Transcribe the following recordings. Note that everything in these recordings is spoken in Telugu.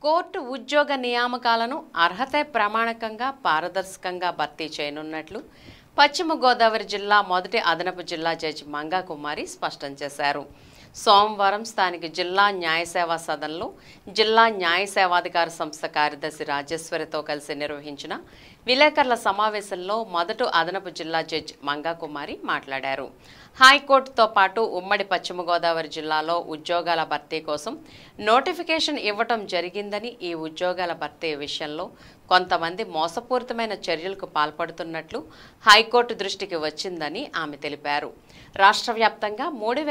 కోర్టు ఉద్యోగ నియామకాలను అర్హత ప్రామాణికంగా పారదర్శకంగా భర్తీ చేయనున్నట్లు పశ్చిమ గోదావరి జిల్లా మొదటి అదనపు జిల్లా జడ్జి మంగా కుమారి స్పష్టం చేశారు. సోమవారం స్థానిక జిల్లా న్యాయ సేవా సదన్లో జిల్లా న్యాయ సేవాధికార సంస్థ కార్యదర్శి రాజేశ్వరితో కలిసి నిర్వహించిన విలేకరుల సమావేశంలో మొదటి అదనపు జిల్లా జడ్జి మంగా కుమారి మాట్లాడారు. హైకోర్టుతో పాటు ఉమ్మడి పశ్చిమ గోదావరి జిల్లాలో ఉద్యోగాల భర్తీ కోసం నోటిఫికేషన్ ఇవ్వటం జరిగిందని, ఈ ఉద్యోగాల భర్తీ విషయంలో కొంతమంది మోసపూరితమైన చర్యలకు పాల్పడుతున్నట్లు హైకోర్టు దృష్టికి వచ్చిందని ఆమె తెలిపారు. రాష్ట్ర వ్యాప్తంగా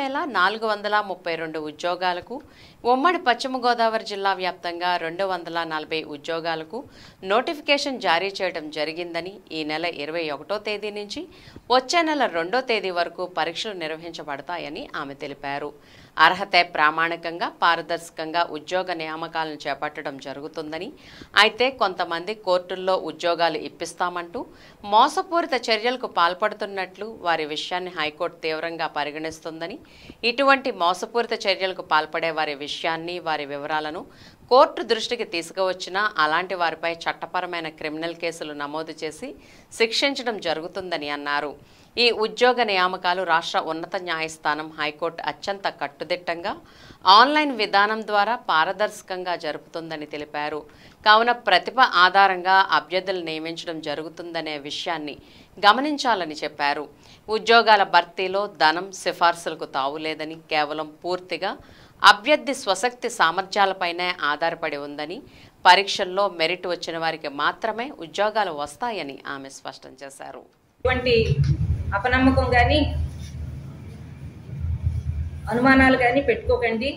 3,432 ఉద్యోగాలకు, ఉమ్మడి పశ్చిమ గోదావరి జిల్లా వ్యాప్తంగా 240 ఉద్యోగాలకు నోటిఫికేషన్ జారీ చేయడం జరిగిందని, ఈ నెల 21వ తేదీ నుంచి వచ్చే నెల 2వ తేదీ వరకు పరీక్షలు నిర్వహించబడతాయని ఆమె తెలిపారు. అర్హత ప్రామాణికంగా పారదర్శకంగా ఉద్యోగ నియామకాలను చేపట్టడం జరుగుతుందని, అయితే కొంతమంది కోర్టుల్లో ఉద్యోగాలు ఇప్పిస్తామంటూ మోసపూరిత చర్యలకు పాల్పడుతున్నట్లు, వారి విషయాన్ని హైకోర్టు తీవ్రంగా పరిగణిస్తుందని, ఇటువంటి మోసపూరిత చర్యలకు పాల్పడే వారి విషయాన్ని, వారి వివరాలను కోర్టు దృష్టికి తీసుకువచ్చినా అలాంటి వారిపై చట్టపరమైన క్రిమినల్ కేసులు నమోదు చేసి శిక్షించడం జరుగుతుందని అన్నారు. ఈ ఉద్యోగ నియామకాలు రాష్ట్ర ఉన్నత న్యాయస్థానం హైకోర్టు అత్యంత కట్టుదిట్టంగా ఆన్లైన్ విధానం ద్వారా పారదర్శకంగా జరుపుతుందని తెలిపారు. కావున ప్రతిభ ఆధారంగా అభ్యర్థులు నియమించడం జరుగుతుందనే విషయాన్ని గమనించాలని చెప్పారు. ఉద్యోగాల భర్తీలో ధనం, సిఫార్సులకు తావులేదని, కేవలం పూర్తిగా అభ్యర్థి స్వశక్తి సామర్థ్యాలపైనే ఆధారపడి ఉందని, పరీక్షల్లో మెరిట్ వచ్చిన వారికి మాత్రమే ఉద్యోగాలు వస్తాయని ఆమె స్పష్టం చేశారు. ఇటువంటి అపనమ్మకం కానీ అనుమానాలు కానీ పెట్టుకోకండి.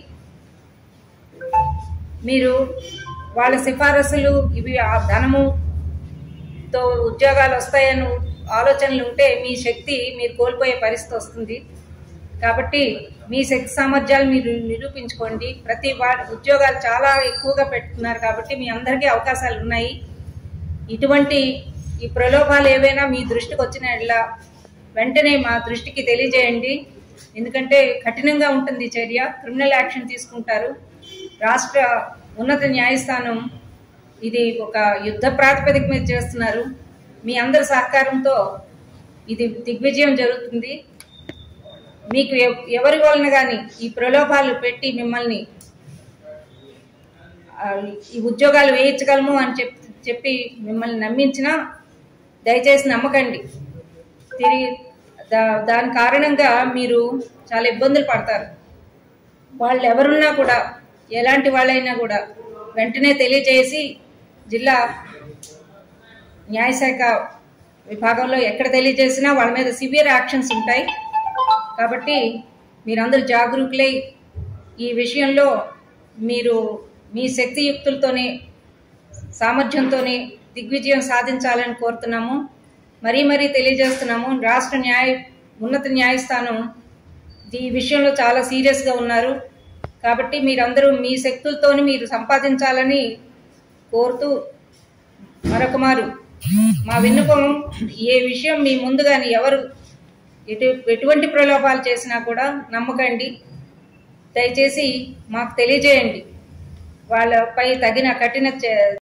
మీరు వాళ్ళ సిఫారసులు ఇవి ఆ ధనముతో ఉద్యోగాలు వస్తాయని ఆలోచనలు ఉంటే మీ శక్తి మీరు కోల్పోయే పరిస్థితి వస్తుంది. కాబట్టి మీ శక్తి సామర్థ్యాలు మీరు నిరూపించుకోండి. ప్రతి ఉద్యోగాలు చాలా ఎక్కువగా పెట్టుకున్నారు కాబట్టి మీ అందరికీ అవకాశాలు ఉన్నాయి. ఇటువంటి ఈ ప్రలోభాలు ఏవైనా మీ దృష్టికి వచ్చినట్లా వెంటనే మా దృష్టికి తెలియజేయండి. ఎందుకంటే కఠినంగా ఉంటుంది చర్య, క్రిమినల్ యాక్షన్ తీసుకుంటారు. రాష్ట్ర ఉన్నత న్యాయస్థానం ఇది ఒక యుద్ధ ప్రాతిపదిక మీద చేస్తున్నారు. మీ అందరి సహకారంతో ఇది దిగ్విజయం జరుగుతుంది. మీకు ఎవరి వలన కానీ ఈ ప్రలోభాలు పెట్టి మిమ్మల్ని ఈ ఉద్యోగాలు వేయించగలము అని చెప్పి మిమ్మల్ని నమ్మించినా దయచేసి నమ్మకండి. తిరిగి దాని కారణంగా మీరు చాలా ఇబ్బందులు పడతారు. వాళ్ళు ఎవరున్నా కూడా, ఎలాంటి వాళ్ళైనా కూడా వెంటనే తెలియజేసి జిల్లా న్యాయశాఖ విభాగంలో ఎక్కడ తెలియజేసినా వాళ్ళ మీద సివియర్ యాక్షన్స్ ఉంటాయి. కాబట్టి మీరందరూ జాగరూకులై ఈ విషయంలో మీరు మీ శక్తియుక్తులతోనే, సామర్థ్యంతోనే దిగ్విజయం సాధించాలని కోరుతున్నాము. మరీ తెలియజేస్తున్నాము. రాష్ట్ర ఉన్నత న్యాయస్థానం ఈ విషయంలో చాలా సీరియస్గా ఉన్నారు. కాబట్టి మీరందరూ మీ శక్తులతోని మీరు సంపాదించాలని కోరుతూ మరొక మారు మా విన్నపం, ఏ విషయం మీ ముందు కానీ ఎవరు ఎటువంటి ప్రలోభాలు చేసినా కూడా నమ్మకండి. దయచేసి మాకు తెలియజేయండి. వాళ్ళపై తగిన కఠిన